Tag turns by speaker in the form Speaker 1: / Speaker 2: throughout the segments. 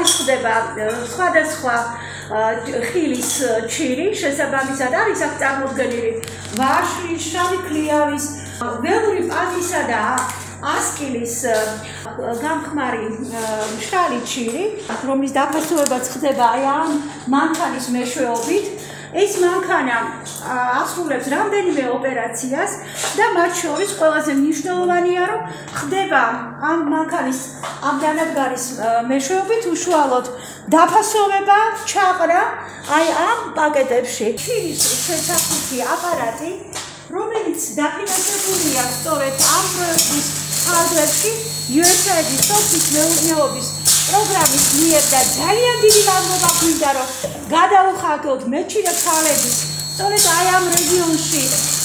Speaker 1: ამას ხდება სხვადასხვა ხილის ჩირი, შესაბამისად არის აქ წარმოდგენილი ვაშლის, შავი ქლიავის, ველური პანთისა და ასკილის გამხმარი მშრალი ჩირი, რომლის დაფასებებაც ხდება აი ამ მანქანის მეშვეობით. ეს მანქანა ასრულებს რამდენიმე ოპერაციას და მათ შორის ყველაზე მნიშვნელოვანია, რომ ხდება ამ მანქანის ამ დანადგარის მეშვეობით უშუალოდ დაფასოვება, ჩაყრა აი ამ პაკეტებში. ჩირის შესახვითი აპარატი, რომელიც დაფინანსებულია სწორედ ამ პროექტის ფარგლებში USAID-ის სოფლის მეურნეობის პროგრამის მიერ და ძალიან დიდი მადლობა გვინდა, რომ გადაუხარდოთ მეჩირე ქალების სწორედ აი ამ რეგიონში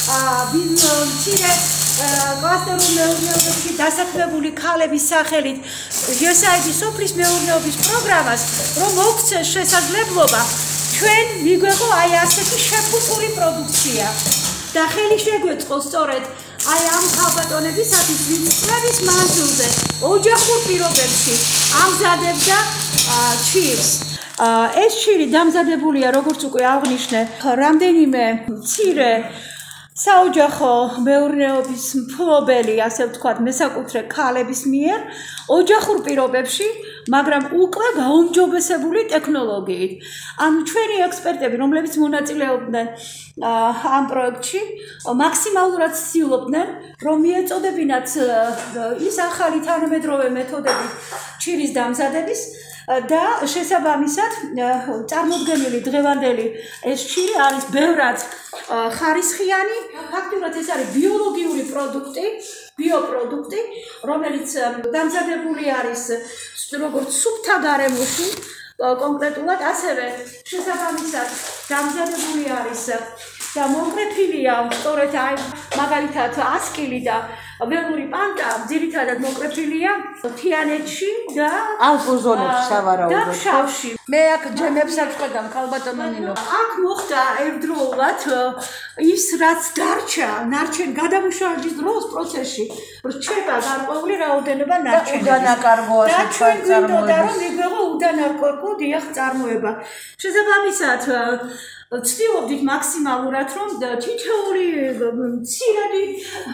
Speaker 1: მცირე კლასტერულ მეურნეობებში დასაქმებული ქალების სახელით USAID-ის სოფლის მეურნეობის პროგრამას, რომ მოგვცეს შესაძლებლობა ჩვენ მიგვეღო აი ასეთი შეფუთული პროდუქცია და ხელი შეგვეწყო სწორედ აი ამ ქალბატონებისათვის, ვინც წლების მანძილზე ოჯახურ პირობებში ამზადებდა ჩირს. ეს ჩირი დამზადებულია, როგორც უკვე აღვნიშნე, რამდენიმე მცირე საოჯახო მეურნეობის მფლობელი, ასე ვთქვათ, მესაკუთრე ქალების მიერ ოჯახურ პირობებში, მაგრამ უკვე გაუმჯობესებული ტექნოლოგიით. ჩვენი ექსპერტები, რომლებიც მონაწილეობდნენ ამ პროექტში, მაქსიმალურად ცდილობდნენ, რომ მიეწოდებინათ ის ახალი თანამედროვე მეთოდები ჩირის დამზადების და შესაბამისად წარმოდგენილი დღევანდელი ეს ჩირი არის ბევრად ხარისხიანი, ფაქტურად ეს არის ბიოლოგიური პროდუქტი, ბიოპროდუქტი, რომელიც დამზადებული არის როგორც სუფთა გარემოში, კონკრეტულად ასევე შესაბამისად დამზადებული არის და მოკრეფილია სწორედ აი მაგალითად ასკილი და ველური პანტა ძირითადად მოკრეფილია თიანეთში და
Speaker 2: ალპურ ზონებში სავარაუდოდ.
Speaker 1: და ფშავში.
Speaker 2: მე აქ ჯემებსაც ვხედავ ქალბატონო ნინო.
Speaker 1: აქ მოხდა ერთდროულად ის რაც დარჩა ნარჩენ გადამუშავების დროს პროცესში რჩება გარკვეული რაოდენობა ნარჩენების.
Speaker 2: უდანაკარგოა
Speaker 1: წარმოება. რომ მიგვეღო უდანაკარგო დიახ წარმოება. შესაბამისად ვცდილობდით მაქსიმალურად, რომ თითოეული მცირედი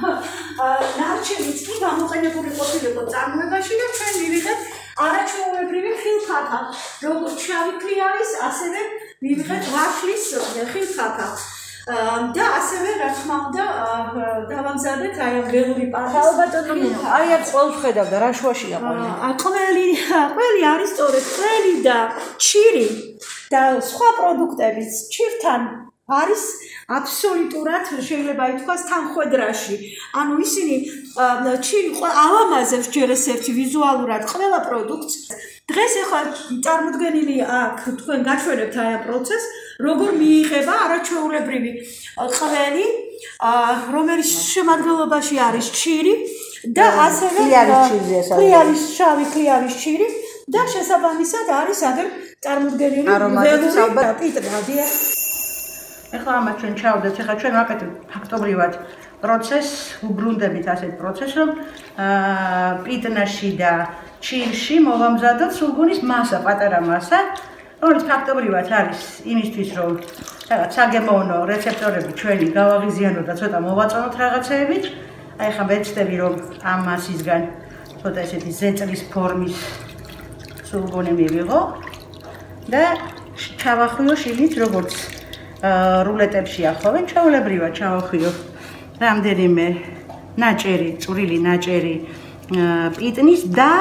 Speaker 1: ნარჩენიც კი გამოყენებული ყოფილიყო წარმოებაში და ჩვენ მივიღეთ არაჩვეულებრივი ხილქაფა, როგორც შავი ქლიავის, ასევე მივიღეთ ვაშლის ხილქაფა. და ასევე რა თქმა უნდა დავამზადეთ აი ამ ველური
Speaker 2: ქალბატონო, აი აქ ყველს ხედავდა რა შუაშია
Speaker 1: ყველი არის სწორედ ყველი და ჩირი და სხვა პროდუქტებიც ჩირთან არის აბსოლუტურად შეიძლება ითქვას თანხვედრაში. ანუ ისინი ჩირი ალამაზებს ჯერ ესეთი ვიზუალურად ყველა პროდუქტს. დღეს ახლა წარმოდგენილი აქ თქვენ გაჩვენებთ აი ამ პროცესს, როგორ მიიღება არაჩვეულებრივი ყველი, რომელიც შემადგენლობაში არის ჩირი და ასევე შავი ქლიავის ჩირი და შესაბამისად არის აგერ წარმოდგენილი ველური პიტრადი.
Speaker 2: ეხლა ამათ ჩვენ ჩავდეთ, ეხლა ჩვენ ვაკეთებთ ფაქტობრივად პროცესს, უბრუნდებით ასეთ პროცესს, რომ პიტნაში და ჩირში მოვამზადოთ სულგუნის მასა, პატარა მასა, რომელიც ფაქტობრივად არის იმისთვის, რომ რაღაც საგემოვნო რეცეპტორები ჩვენი გავაღიზიანოთ და ცოტა მოვაწონოთ რაღაცეებით. აი ხა ვეცდები, რომ ამ მასისგან ცოტა ესეთი ზეწრის ფორმის სულგუნი მივიღო და ჩავახვიო შიგნით, როგორც რულეტებში ახოვენ, ჩაოლებრივად ჩავახვიო რამდენიმე ნაჭერი, წვრილი ნაჭერი პიტნის და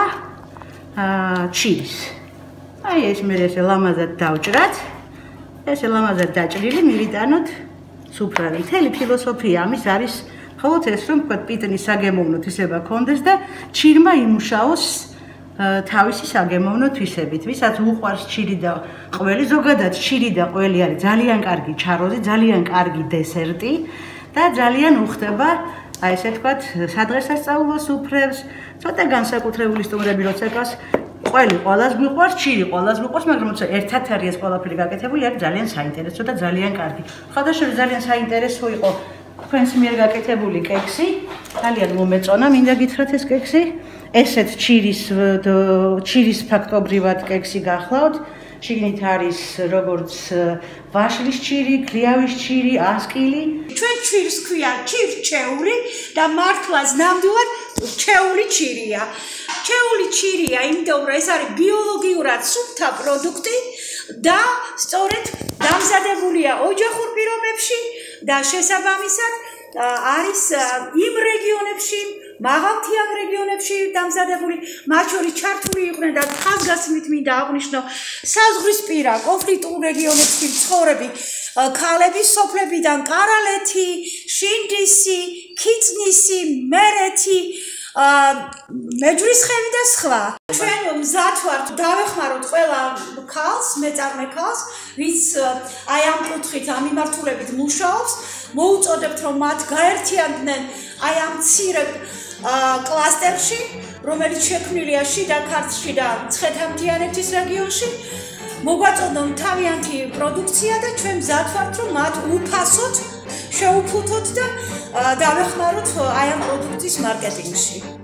Speaker 2: ჩირის. აი ეს მე ესე ლამაზად დავჭრათ. ესე ლამაზად დაჭრილი მივიტანოთ სუფრალი. მთელი ფილოსოფია ამის არის მხოლოდ ეს, რომ თქვა პიტნის საგემოვნო თვისება ქონდეს და ჩირმა იმუშაოს თავისი საგემოვნო თვისებით. ვისაც უყვარს ჩირი და ყველი, ზოგადად ჩირი და ყველი არის ძალიან კარგი ჩაროზი, ძალიან კარგი დესერტი და ძალიან უხდება აი ესე თქვათ სადღესასწაულო სუფრებს, ცოტა განსაკუთრებული სტუმრები როცა გას ყველი ყველას მიყვარს, ჩირი ყველას მიყვარს, მაგრამ როცა ერთად არის ეს ყველაფერი გაკეთებული, არის ძალიან საინტერესო და ძალიან კარგი. ხალხაშორის ძალიან საინტერესო იყო თქვენს მიერ გაკეთებული კექსი, ძალიან მომეწონა, მინდა გითხრათ ეს კექსი. ესეთ ჩირის ფაქტობრივად კექსი გახლავთ. შიგნით არის როგორც ვაშლის ჩირი, ქლიავის ჩირი, ასკილი.
Speaker 1: ჩვენ ჩირს ქვია ჩირჩეული და მართლაც ნამდვილად ჩეული ჩირია. ჩეული ჩირია, იმიტომ რომ ეს არის ბიოლოგიურად სუფთა პროდუქტი და სწორედ დამზადებულია ოჯახურ პირობებში და შესაბამისად არის იმ რეგიონებში, მაღალმთიან რეგიონებში დამზადებული, მათ შორის ჩართული იყვნენ და ხაზგასმით მინდა აღვნიშნო საზღვრისპირა კონფლიქტურ რეგიონებში მცხოვრები ქალები სოფლებიდან კარალეთი, შინდისი, ქიწნისი, მერეთი, მეჯვრისხევი და სხვა. ჩვენ მზად ვართ დავეხმაროთ ყველა ქალს, მეწარმე ქალს, ვინც აი ამ კუთხით ამ მიმართულებით მუშაობს, მოუწოდებთ რომ მათ გაერთიანდნენ აი ამ მცირე კლასტერში, რომელიც შექმნილია შიდა ქართლში და მცხეთა-მთიანეთის რეგიონში. მოგვაწოდონ თავიანთი პროდუქცია და ჩვენ მზად ვართ რომ მათ უფასოდ შევუფუთოთ და დავეხმაროთ აი ამ პროდუქტის მარკეტინგში.